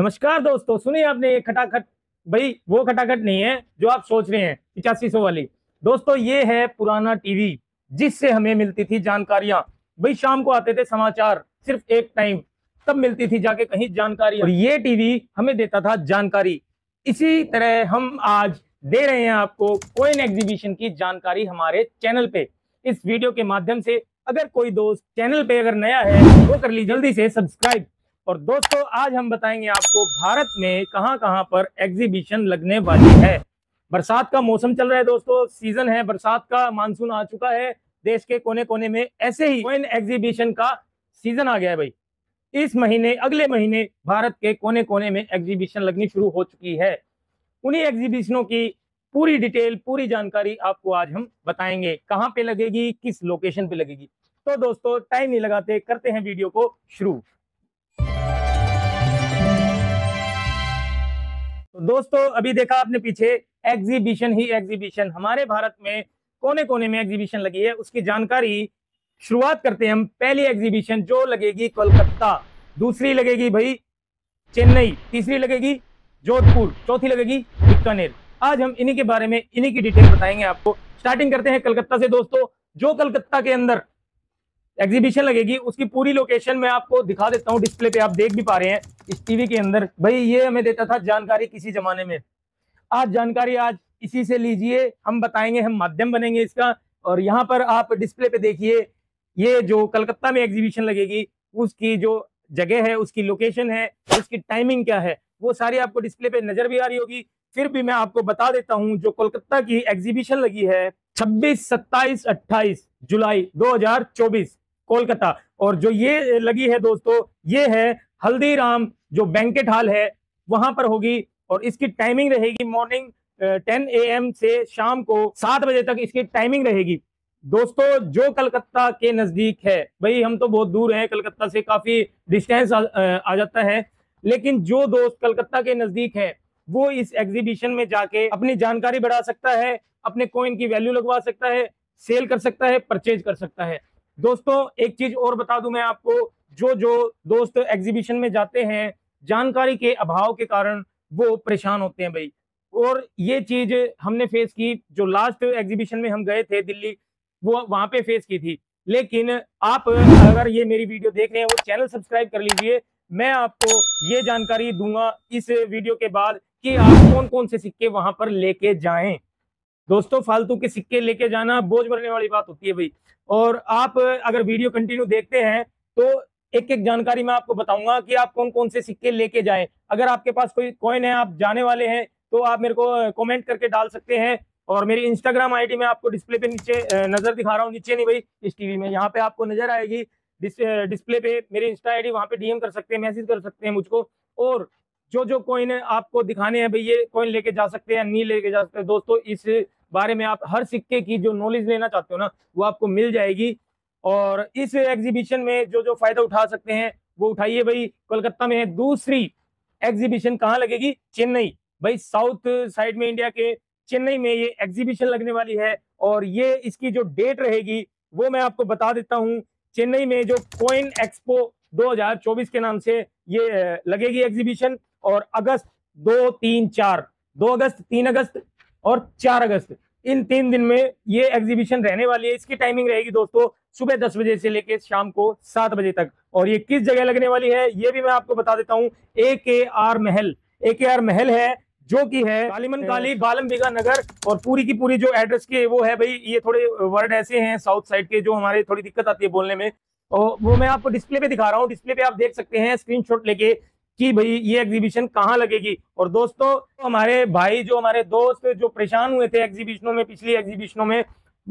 नमस्कार दोस्तों, सुनिए आपने ये खटाखट। भाई वो खटाखट नहीं है जो आप सोच रहे हैं 8500 वाली। दोस्तों ये है पुराना टीवी जिससे हमें मिलती थी जानकारियां। भाई शाम को आते थे समाचार, सिर्फ एक टाइम, तब मिलती थी जाके कहीं जानकारी, और ये टीवी हमें देता था जानकारी। इसी तरह हम आज दे रहे हैं आपको कोइन एग्जीबिशन की जानकारी हमारे चैनल पे, इस वीडियो के माध्यम से। अगर कोई दोस्त चैनल पे अगर नया है वो कर लीजिए जल्दी से सब्सक्राइब। और दोस्तों आज हम बताएंगे आपको भारत में कहां कहां पर एग्जीबिशन लगने वाली है। बरसात का मौसम चल रहा है दोस्तों, सीजन है बरसात का, मानसून आ चुका है देश के कोने कोने में। ऐसे ही कोइन एग्जीबिशन का सीजन आ गया है भाई। इस महीने, अगले महीने भारत के कोने कोने में एग्जीबिशन लगनी शुरू हो चुकी है। उन्हीं एग्जीबिशनों की पूरी डिटेल, पूरी जानकारी आपको आज हम बताएंगे, कहां पे लगेगी, किस लोकेशन पे लगेगी। तो दोस्तों टाइम नहीं लगाते, करते हैं वीडियो को शुरू। तो दोस्तों अभी देखा आपने पीछे, एग्जीबिशन ही एग्जीबिशन, हमारे भारत में कोने कोने में एग्जीबिशन लगी है, उसकी जानकारी शुरुआत करते हैं हम। पहली एग्जीबिशन जो लगेगी कोलकाता, दूसरी लगेगी भाई चेन्नई, तीसरी लगेगी जोधपुर, चौथी लगेगी बीकानेर। आज हम इन्हीं के बारे में, इन्हीं की डिटेल बताएंगे आपको। स्टार्टिंग करते हैं कलकत्ता से दोस्तों। जो कलकत्ता के अंदर एग्जीबिशन लगेगी उसकी पूरी लोकेशन मैं आपको दिखा देता हूं, डिस्प्ले पे आप देख भी पा रहे हैं इस टीवी के अंदर। भाई ये हमें देता था जानकारी किसी जमाने में, आज जानकारी आज इसी से लीजिए, हम बताएंगे, हम माध्यम बनेंगे इसका। और यहाँ पर आप डिस्प्ले पे देखिए, ये जो कलकत्ता में एग्जीबिशन लगेगी उसकी जो जगह है, उसकी लोकेशन है, उसकी टाइमिंग क्या है, वो सारी आपको डिस्प्ले पे नजर भी आ रही होगी। फिर भी मैं आपको बता देता हूं, जो कोलकाता की एग्जीबिशन लगी है 26, 27, 28 जुलाई 2024 कोलकाता। और जो ये लगी है दोस्तों, ये है हल्दीराम जो बैंकेट हॉल है, वहां पर होगी। और इसकी टाइमिंग रहेगी मॉर्निंग 10 AM से शाम को 7 बजे तक इसकी टाइमिंग रहेगी। दोस्तों जो कलकत्ता के नजदीक है, भाई हम तो बहुत दूर हैं, कलकत्ता से काफी डिस्टेंस आ जाता है, लेकिन जो दोस्त कलकत्ता के नजदीक है वो इस एग्जीबिशन में जाके अपनी जानकारी बढ़ा सकता है, अपने कॉइन की वैल्यू लगवा सकता है, सेल कर सकता है, परचेज कर सकता है। दोस्तों एक चीज और बता दूं मैं आपको, जो जो दोस्त एग्जीबिशन में जाते हैं जानकारी के अभाव के कारण वो परेशान होते हैं भाई। और ये चीज हमने फेस की, जो लास्ट एग्जीबिशन में हम गए थे दिल्ली, वो वहां पे फेस की थी। लेकिन आप अगर ये मेरी वीडियो देख रहे हैं वो चैनल सब्सक्राइब कर लीजिए। मैं आपको ये जानकारी दूंगा इस वीडियो के बाद कि आप कौन कौन से सिक्के वहां पर लेके जाएं। दोस्तों फालतू के सिक्के लेके जाना बोझ भरने वाली बात होती है भाई। और आप अगर वीडियो कंटिन्यू देखते हैं तो एक एक जानकारी मैं आपको बताऊंगा कि आप कौन कौन से सिक्के लेके जाएं। अगर आपके पास कोई कॉइन है, आप जाने वाले हैं, तो आप मेरे को कमेंट करके डाल सकते हैं। और मेरी इंस्टाग्राम आईडी में आपको डिस्प्ले पे नीचे नजर दिखा रहा हूँ, नीचे नहीं भाई इस टीवी में, यहाँ पे आपको नजर आएगी डिस्प्ले पे मेरी इंस्टा आईडी, वहां पे डीएम कर सकते हैं, मैसेज कर सकते हैं मुझको। और जो जो कॉइन आपको दिखाने हैं भाई, ये कॉइन लेके जा सकते हैं, नहीं लेके जा सकते। दोस्तों इस बारे में आप हर सिक्के की जो नॉलेज लेना चाहते हो ना, वो आपको मिल जाएगी। और इस एग्जीबिशन में जो जो फायदा उठा सकते हैं वो उठाइए भाई। कोलकाता में है। दूसरी एग्जीबिशन कहाँ लगेगी? चेन्नई। भाई साउथ साइड में इंडिया के चेन्नई में ये एग्जीबिशन लगने वाली है। और ये इसकी जो डेट रहेगी वो मैं आपको बता देता हूँ। चेन्नई में जो कॉइन एक्सपो 2024 के नाम से ये लगेगी एग्जीबिशन। और अगस्त 2, 3, 4, 2 अगस्त, 3 अगस्त और 4 अगस्त, इन 3 दिन में ये एग्जीबिशन रहने वाली है। इसकी टाइमिंग रहेगी दोस्तों सुबह 10 बजे से लेकर शाम को 7 बजे तक। और ये किस जगह लगने वाली है ये भी मैं आपको बता देता हूँ। AKR महल, AKR महल है जो कि है कालीमन काली, बालमबीघा नगर। और पूरी की पूरी जो एड्रेस की वो है भाई, ये थोड़े वर्ड ऐसे हैं साउथ साइड के जो हमारे थोड़ी दिक्कत आती है बोलने में, और वो मैं आपको डिस्प्ले पे दिखा रहा हूँ। डिस्प्ले पे आप देख सकते हैं स्क्रीनशॉट लेके कि भाई ये एग्जीबिशन कहाँ लगेगी। और दोस्तों हमारे भाई, जो हमारे दोस्त जो परेशान हुए थे एग्जीबिशनों में, पिछली एग्जीबिशनों में,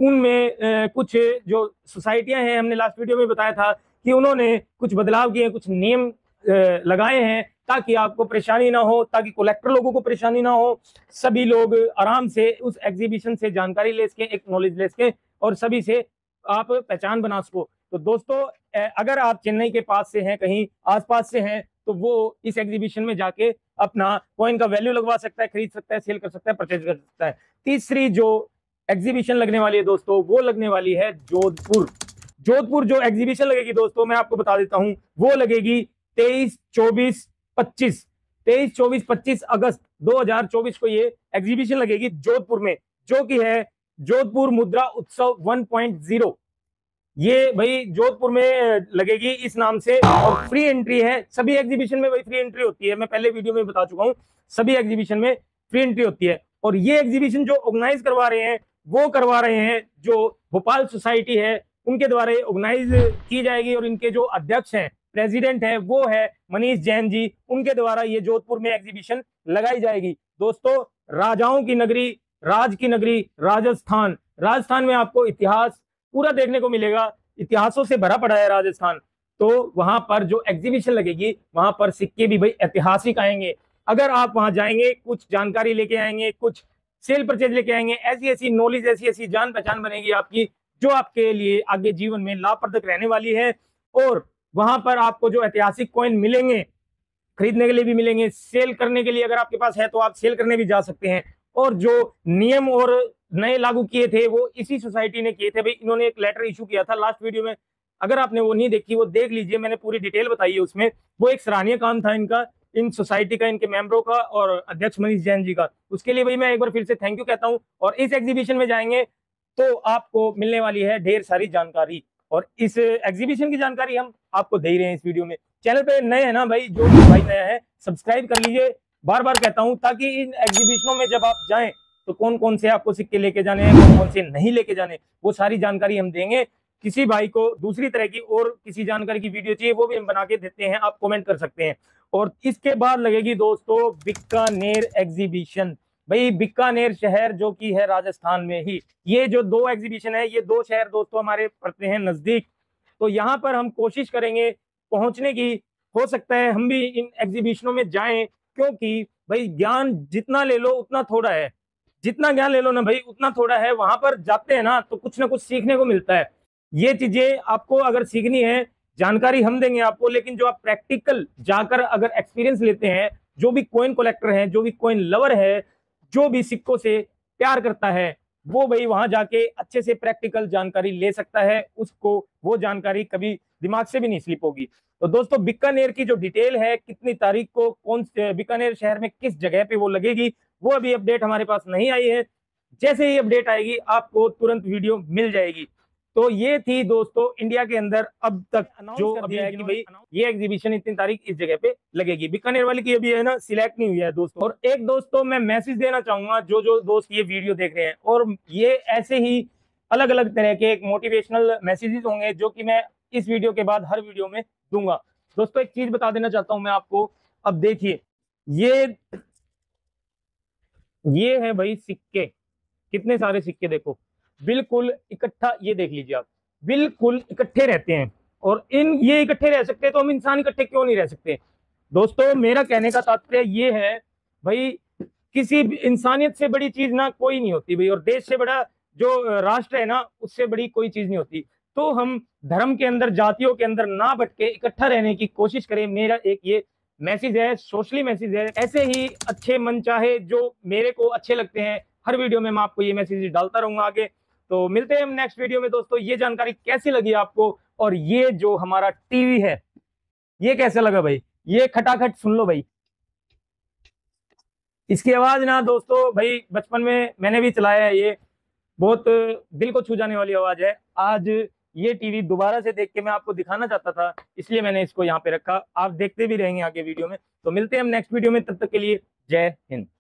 उनमें कुछ जो सोसाइटियां हैं, हमने लास्ट वीडियो में बताया था कि उन्होंने कुछ बदलाव किए, कुछ नियम लगाए हैं ताकि आपको परेशानी ना हो, ताकि कलेक्टर लोगों को परेशानी ना हो, सभी लोग आराम से उस एग्जीबिशन से जानकारी ले सकें, एक नॉलेज ले सकें, और सभी से आप पहचान बना सको। तो दोस्तों अगर आप चेन्नई के पास से हैं, कहीं आसपास से हैं, तो वो इस एग्जीबिशन में जाके अपना कॉइन का वैल्यू लगवा सकता है, खरीद सकता है, सेल कर सकता है, परचेज कर सकता है। तीसरी जो एग्जीबिशन लगने वाली है दोस्तों, वो लगने वाली है जोधपुर। जोधपुर जो एग्जीबिशन लगेगी दोस्तों, मैं आपको बता देता हूं, वो लगेगी 23, 24, 25 23, 24, 25 अगस्त 2024 को ये एग्जीबिशन लगेगी जोधपुर में, जो कि है जोधपुर मुद्रा उत्सव 1.0। ये भाई जोधपुर में लगेगी इस नाम से, और फ्री एंट्री है। सभी एग्जीबिशन में भाई फ्री एंट्री होती है, मैं पहले वीडियो में बता चुका हूँ, सभी एग्जीबिशन में फ्री एंट्री होती है। और ये एग्जीबिशन जो ऑर्गेनाइज करवा रहे हैं वो करवा रहे हैं जो भोपाल सोसाइटी है उनके द्वारा ऑर्गेनाइज की जाएगी, और इनके जो अध्यक्ष हैं, प्रेसिडेंट है, वो है मनीष जैन जी, उनके द्वारा ये जोधपुर में एग्जीबिशन लगाई जाएगी। दोस्तों, राजाओं की नगरी, राज की नगरी राजस्थान, राजस्थान में आपको इतिहास पूरा देखने को मिलेगा, इतिहासों से भरा पड़ा है राजस्थान। तो वहां पर जो एग्जीबिशन लगेगी वहां पर सिक्के भी भाई ऐतिहासिक आएंगे। अगर आप वहां जाएंगे, कुछ जानकारी लेके आएंगे, कुछ सेल परचेज लेके आएंगे, ऐसी ऐसी नॉलेज, ऐसी ऐसी जान पहचान बनेगी आपकी, जो आपके लिए आगे जीवन में लाभप्रद रहने वाली है। और वहां पर आपको जो ऐतिहासिक कॉइन मिलेंगे, खरीदने के लिए भी मिलेंगे, सेल करने के लिए अगर आपके पास है तो आप सेल करने भी जा सकते हैं। और जो नियम और नए लागू किए थे वो इसी सोसाइटी ने किए थे भाई। इन्होंने एक लेटर इशू किया था लास्ट वीडियो में, अगर आपने वो नहीं देखी वो देख लीजिए, मैंने पूरी डिटेल बताई है उसमें। वो एक सराहनीय काम था इनका, इन सोसाइटी का, इनके मेंबरों का और अध्यक्ष मनीष जैन जी का। उसके लिए भाई मैं एक बार फिर से थैंक यू कहता हूं। और इस एग्जीबिशन में जाएंगे तो आपको मिलने वाली है ढेर सारी जानकारी, और इस एग्जीबिशन की जानकारी हम आपको दे ही रहे हैं इस वीडियो में। चैनल पे नए हैं ना भाई, जो भाई नया है सब्सक्राइब कर लीजिए, बार बार कहता हूं, ताकि इन एग्जीबिशनों में जब आप जाएं तो कौन कौन से आपको सिक्के लेके जाने हैं, कौन कौन से नहीं लेके जाने, वो सारी जानकारी हम देंगे। किसी भाई को दूसरी तरह की और किसी जानकारी की वीडियो चाहिए वो भी हम बना के देते हैं, आप कमेंट कर सकते हैं। और इसके बाद लगेगी दोस्तों बीकानेर एग्जीबिशन। भाई बीकानेर शहर जो कि है राजस्थान में ही, ये जो दो एग्जीबिशन है, ये दो शहर दोस्तों हमारे पड़ते हैं नजदीक, तो यहाँ पर हम कोशिश करेंगे पहुंचने की। हो सकता है हम भी इन एग्जीबिशनों में जाएं, क्योंकि भाई ज्ञान जितना ले लो उतना थोड़ा है, जितना ज्ञान ले लो ना भाई उतना थोड़ा है। वहां पर जाते हैं ना तो कुछ ना कुछ सीखने को मिलता है। ये चीजें आपको अगर सीखनी है, जानकारी हम देंगे आपको, लेकिन जो आप प्रैक्टिकल जाकर अगर एक्सपीरियंस लेते हैं, जो भी कॉइन कलेक्टर है, जो भी कॉइन लवर है, जो भी सिक्कों से प्यार करता है, वो भाई वहां जाके अच्छे से प्रैक्टिकल जानकारी ले सकता है, उसको वो जानकारी कभी दिमाग से भी नहीं स्लिप होगी। तो दोस्तों बीकानेर की जो डिटेल है, कितनी तारीख को कौन बीकानेर शहर में किस जगह पे वो लगेगी, वो अभी अपडेट हमारे पास नहीं आई है। जैसे ही अपडेट आएगी आपको तुरंत वीडियो मिल जाएगी। तो ये थी दोस्तों इंडिया के अंदर अब तक जो अभी है कि भाई ये एग्जीबिशन इतनी तारीख इस जगह पे लगेगी। बीकानेर वाली की अभी है ना सिलेक्ट नहीं हुई है दोस्तों। और एक दोस्तों मैं मैसेज देना चाहूंगा, जो जो दोस्त ये वीडियो देख रहे हैं, और ये ऐसे ही अलग अलग तरह के एक मोटिवेशनल मैसेजेस होंगे जो कि मैं इस वीडियो के बाद हर वीडियो में दूंगा। दोस्तों एक चीज बता देना चाहता हूं मैं आपको, अब देखिए ये है भाई सिक्के, कितने सारे सिक्के देखो, बिल्कुल इकट्ठा, ये देख लीजिए आप, बिल्कुल इकट्ठे रहते हैं। और ये इकट्ठे रह सकते हैं तो हम इंसान इकट्ठे क्यों नहीं रह सकते। दोस्तों मेरा कहने का तात्पर्य ये है भाई, किसी इंसानियत से बड़ी चीज ना कोई नहीं होती भाई, और देश से बड़ा जो राष्ट्र है ना उससे बड़ी कोई चीज नहीं होती। तो हम धर्म के अंदर, जातियों के अंदर ना भटके इकट्ठा रहने की कोशिश करें। मेरा एक ये मैसेज है, सोशली मैसेज है। ऐसे ही अच्छे मन चाहे जो मेरे को अच्छे लगते हैं, हर वीडियो में मैं आपको ये मैसेज डालता रहूंगा आगे। तो मिलते हैं हम नेक्स्ट वीडियो में दोस्तों। ये जानकारी कैसी लगी आपको, और ये जो हमारा टीवी है ये कैसा लगा भाई, ये खटाखट सुन लो भाई, इसकी आवाज ना दोस्तों भाई बचपन में मैंने भी चलाया है, ये बहुत दिल को छू जाने वाली आवाज है। आज ये टीवी दोबारा से देख के मैं आपको दिखाना चाहता था, इसलिए मैंने इसको यहाँ पे रखा। आप देखते भी रहेंगे आगे वीडियो में। तो मिलते हैं हम नेक्स्ट वीडियो में, तब तक के लिए जय हिंद।